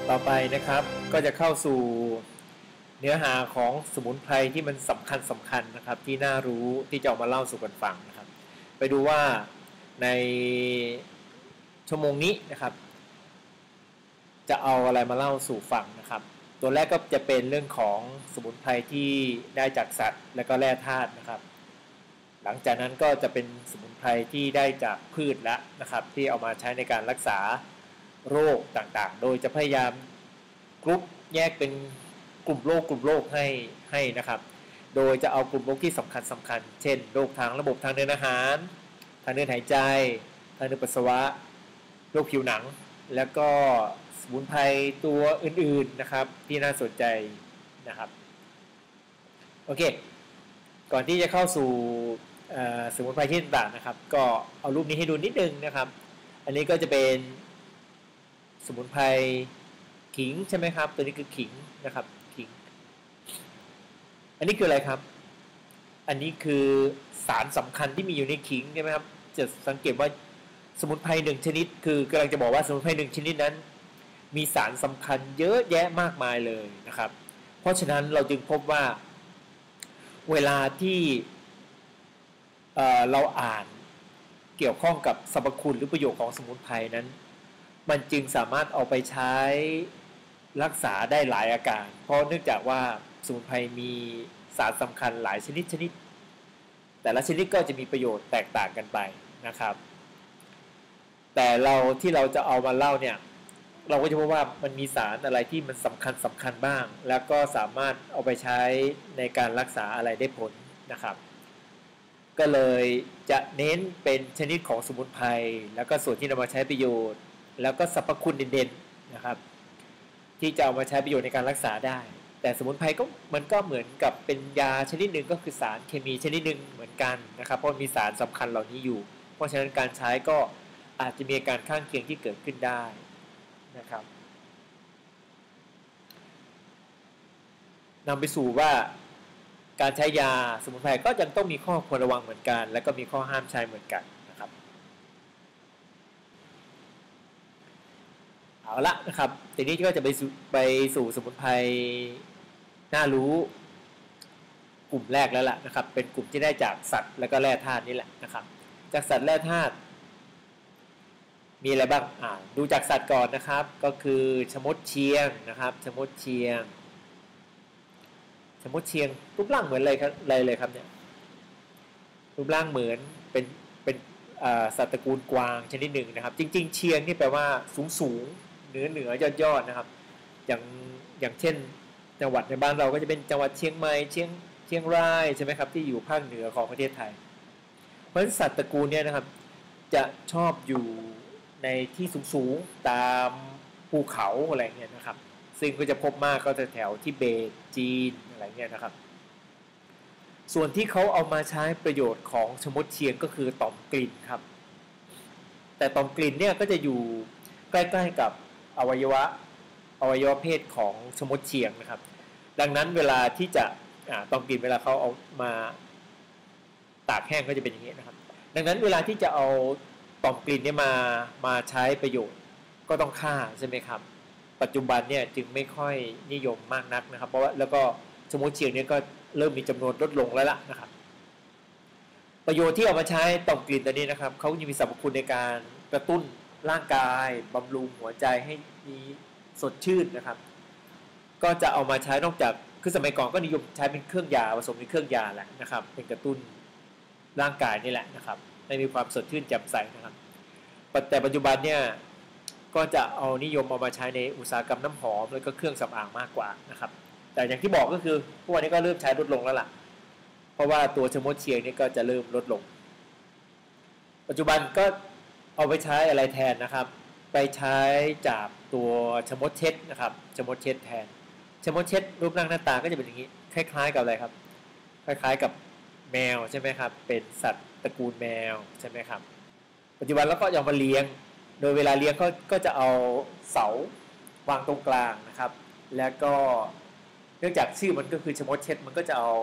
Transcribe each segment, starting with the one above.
ต่อไปนะครับก็จะเข้าสู่เนื้อหาของสมุนไพรที่มันสำคัญนะครับที่น่ารู้ที่จะเอามาเล่าสู่กันฟังนะครับไปดูว่าในชั่วโมงนี้นะครับจะเอาอะไรมาเล่าสู่ฟังนะครับตัวแรกก็จะเป็นเรื่องของสมุนไพรที่ได้จากสัตว์และก็แร่ธาตุนะครับหลังจากนั้นก็จะเป็นสมุนไพรที่ได้จากพืชแล้วนะครับที่เอามาใช้ในการรักษาโรคต่างๆโดยจะพยายามกรุ๊ปแยกเป็นกลุ่มโรคให้นะครับโดยจะเอากลุ่มโรคที่สำคัญเช่นโรคทางระบบทางเดินอาหารทางเดินหายใจทางเดินปัสสาวะโรคผิวหนังแล้วก็สมุนไพรตัวอื่นๆนะครับที่น่าสนใจนะครับโอเคก่อนที่จะเข้าสู่สมุนไพรที่ต่างๆนะครับก็เอารูปนี้ให้ดูนิดนึงนะครับอันนี้ก็จะเป็นสมุนไพรขิงใช่ไหมครับตัวนี้คือขิงนะครับขิงอันนี้คืออะไรครับอันนี้คือสารสำคัญที่มีอยู่ในขิงใช่ไหมครับจะสังเกตว่าสมุนไพรหนึ่งชนิดคือกำลังจะบอกว่าสมุนไพรหนึ่งชนิดนั้นมีสารสำคัญเยอะแยะมากมายเลยนะครับเพราะฉะนั้นเราจึงพบว่าเวลาที่เราอ่านเกี่ยวข้องกับสรรพคุณหรือประโยชน์ของสมุนไพรนั้นมันจึงสามารถเอาไปใช้รักษาได้หลายอาการเพราะเนื่องจากว่าสมุนไพรมีสารสำคัญหลายชนิดแต่ละชนิดก็จะมีประโยชน์แตกต่างกันไปนะครับแต่ที่เราจะเอามาเล่าเนี่ยเราก็จะพบว่ามันมีสารอะไรที่มันสำคัญบ้างแล้วก็สามารถเอาไปใช้ในการรักษาอะไรได้ผลนะครับก็เลยจะเน้นเป็นชนิดของสมุนไพรแล้วก็ส่วนที่นำมาใช้ประโยชน์แล้วก็สรรพคุณเด่นๆนะครับที่จะเอามาใช้ประโยชน์ในการรักษาได้แต่สมุนไพรก็มันก็เหมือนกับเป็นยาชนิดหนึ่งก็คือสารเคมีชนิดหนึ่งเหมือนกันนะครับเพราะมีสารสำคัญเหล่านี้อยู่เพราะฉะนั้นการใช้ก็อาจจะมีอาการข้างเคียงที่เกิดขึ้นได้นะครับนำไปสู่ว่าการใช้ยาสมุนไพรก็ยังต้องมีข้อควรระวังเหมือนกันและก็มีข้อห้ามใช้เหมือนกันนะครับเอาละนะครับทีนี้ก็จะไปสู่สมุนไพรน่ารู้กลุ่มแรกแล้วล่ะนะครับเป็นกลุ่มที่ได้จากสัตว์และก็แร่ธาตุนี่แหละนะครับจากสัตว์แร่ธาตุมีอะไรบ้างดูจากสัตว์ก่อนนะครับก็คือชมดเชียงนะครับชมดเชียงรูปร่างเหมือนอะไรครับเนี่ยรูปร่างเหมือนเป็นสัตว์ตระกูลกวางชนิดหนึ่งนะครับจริงๆเชียงนี่แปลว่าสูงเหนือยอดนะครับอย่างเช่นจังหวัดในบ้านเราก็จะเป็นจังหวัดเชียงใหม่เชียงรายใช่ไหมครับที่อยู่ภาคเหนือของประเทศไทยเพราะฉะนั้นสัตว์ตระกูลเนี่ยนะครับจะชอบอยู่ในที่สูงตามภูเขาอะไรเงี้ยนะครับซึ่งก็จะพบมากก็จะแถวทิเบตจีนอะไรเงี้ยนะครับส่วนที่เขาเอามาใช้ประโยชน์ของชมดเชียงก็คือต่อมกลิ่นครับแต่ต่อมกลิ่นเนี่ยก็จะอยู่ใกล้ๆกับอวัยวะเพศของชมดเชียงนะครับดังนั้นเวลาที่จะต่อมกลิ่นเวลาเขาเอามาตากแห้งก็จะเป็นอย่างนี้นะครับดังนั้นเวลาที่จะเอาต่อมกลิ่นเนี่ยมาใช้ประโยชน์ก็ต้องฆ่าใช่ไหมครับปัจจุบันเนี่ยจึงไม่ค่อยนิยมมากนักนะครับเพราะว่าแล้วก็ชมดเชียงเนี่ยก็เริ่มมีจำนวนลดลงแล้วล่ะนะครับประโยชน์ที่เอามาใช้ต่อมกลิ่นตัวนี้นะครับเขาจะมีสรรพคุณในการกระตุ้นร่างกายบำรุงหัวใจให้มีสดชื่นนะครับก็จะเอามาใช้นอกจากคือสมัยก่อนก็นิยมใช้เป็นเครื่องยาผสมในเครื่องยาแหละนะครับเป็นกระตุ้นร่างกายนี่แหละนะครับให้มีความสดชื่นแจ่มใสนะครับแต่ปัจจุบันเนี่ยก็จะเอานิยมเอามาใช้ในอุตสาหกรรมน้ำหอมแล้วก็เครื่องสำอางมากกว่านะครับแต่อย่างที่บอกก็คือพวกนี้ก็เริ่มใช้ลดลงแล้วล่ะเพราะว่าตัวชมดเชียงนี่ก็จะเริ่มลดลงปัจจุบันก็เอาไปใช้อะไรแทนนะครับไปใช้จากตัวชมดเช็ดนะครับชมดเช็ดแทนชมดเช็ดรูปร่างหน้าตาก็จะเป็นอย่างนี้คล้ายๆกับอะไรครับคล้ายๆกับแมวใช่ไหมครับเป็นสัตว์ตระกูลแมวใช่ไหมครับปัจจุบันแล้วก็ยังมาเลี้ยงโดยเวลาเลี้ยงก็จะเอาเสาวางตรงกลางนะครับแล้วก็เนื่องจากชื่อมันก็คือชมดเช็ดมันก็จะเอา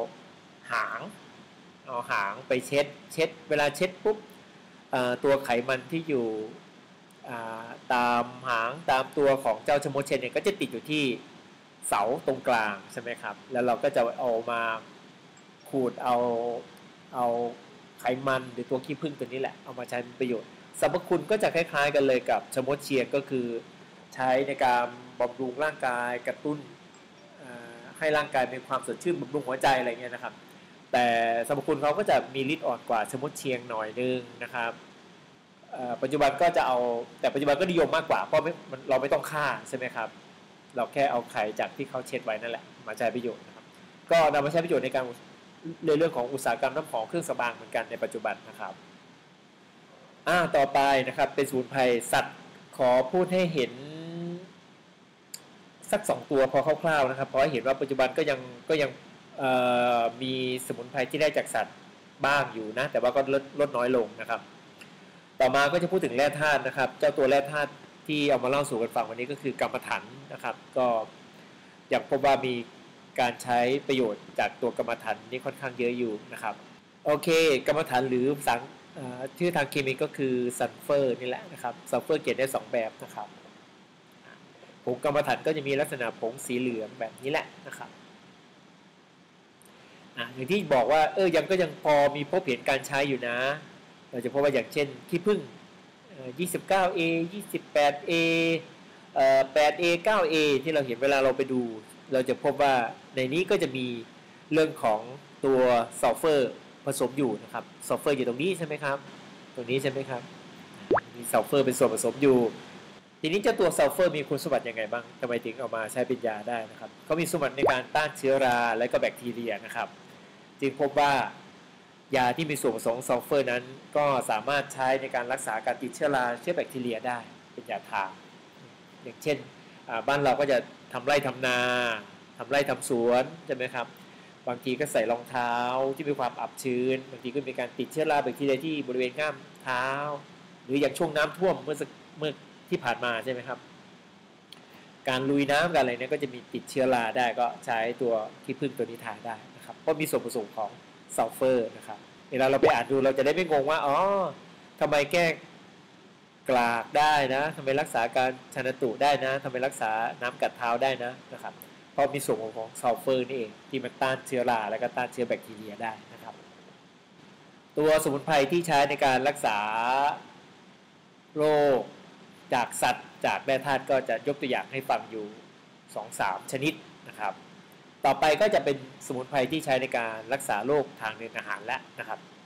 หางไปเช็ดเวลาเช็ดปุ๊บตัวไขมันที่อยู่ตามหางตามตัวของเจ้าชะมดเชนเนี่ยก็จะติดอยู่ที่เสาตรงกลางใช่ไหมครับแล้วเราก็จะเอามาขูดเอาไขมันหรือตัวขี้ผึ้งตัวนี้แหละเอามาใช้เป็นประโยชน์สรรพคุณก็จะคล้ายๆกันเลยกับชะมดเชียงก็คือใช้ในการบำรุงร่างกายกระตุ้นให้ร่างกายมีความสดชื่นบำรุงหัวใจอะไรเงี้ยนะครับแต่สรรพคุณเขาก็จะมีฤทธิ์อ่อนกว่าชะมดเชียงหน่อยนึงนะครับปัจจุบันก็จะเอาแต่ปัจจุบันก็นิยมมากกว่าเพราะเราไม่ต้องฆ่าใช่ไหมครับเราแค่เอาไข่จากที่เขาเช็ดไว้นั่นแหละมาใช้ประโยชน์นะครับก็นำมาใช้ประโยชน์ในการในเรื่องของอุตสาหกรรมน้ำหอมเครื่องสำอางเหมือนกันในปัจจุบันนะครับต่อไปนะครับเป็นสมุนไพรสัตว์ขอพูดให้เห็นสัก2ตัวพอคร่าวๆนะครับเพราะเห็นว่าปัจจุบันก็ยังมีสมุนไพรที่ได้จากสัตว์บ้างอยู่นะแต่ว่าก็ลดน้อยลงนะครับต่อมาก็จะพูดถึงแร่ธาตุนะครับเจ้าตัวแร่ธาตุที่เอามาเล่าสู่กันฟังวันนี้ก็คือกรรมฐานนะครับก็อยากพบว่ามีการใช้ประโยชน์จากตัวกรรมฐานนี้ค่อนข้างเยอะอยู่นะครับโอเคกรรมฐานหรือชื่อทางเคมีก็คือซัลเฟอร์นี่แหละนะครับซัลเฟอร์เขียนได้2แบบนะครับผงกรรมฐานก็จะมีลักษณะผงสีเหลืองแบบนี้แหละนะครับอย่างที่บอกว่ายังพอมีพบเห็นการใช้อยู่นะเราจะพบว่าอย่างเช่นขี้ผึ้ง29A 28A 8A 9A ที่เราเห็นเวลาเราไปดูเราจะพบว่าในนี้ก็จะมีเรื่องของตัวซัลเฟอร์ผสมอยู่นะครับซัลเฟอร์อยู่ตรงนี้ใช่ไหมครับตรงนี้ใช่ไหมครับมีซัลเฟอร์เป็นส่วนผสมอยู่ทีนี้เจ้าตัวซัลเฟอร์มีคุณสมบัติยังไงบ้างทำไมถึงเอามาใช้เป็นยาได้นะครับเขามีสมบัติในการต้านเชื้อราและก็แบคทีเรียนะครับจึงพบว่ายาที่มีส่วนผสมซัลเฟอร์นั้นก็สามารถใช้ในการรักษาการติดเชื้อราเชื้อแบคทีเรียได้เป็นยาทาอย่างเช่นบ้านเราก็จะทำไร่ทำนาทำไร่ทำสวนใช่ไหมครับบางทีก็ใส่รองเท้าที่มีความอับชื้นบางทีก็มีการติดเชื้อราแบคทีเรียที่บริเวณง่ามเท้าหรืออย่างช่วงน้ำท่วมเมื่อที่ผ่านมาใช่ไหมครับการลุยน้ำกันอะไรเนี่ยก็จะมีติดเชื้อราได้ก็ใช้ตัวขี้ผึ้งตัวนี้ทาได้นะครับเพราะมีส่วนผสมของซัลเฟอร์นะครับเวลาเราไปอ่านดูเราจะได้ไม่งงว่าทำไมแก้กลากได้นะทำไมรักษาการชันตุได้นะทำไมรักษาน้ำกัดเท้าได้นะครับเพราะมีส่วนของซัลเฟอร์นี่เองที่มันต้านเชื้อราและก็ต้านเชื้อแบคทีเรียได้นะครับตัวสมุนไพรที่ใช้ในการรักษาโรคจากสัตว์จากแร่ธาตุก็จะยกตัวอย่างให้ฟังอยู่ 2-3 ชนิดนะครับต่อไปก็จะเป็นสมุนไพรที่ใช้ในการรักษาโรคทางเดินอาหารแล้วนะครับ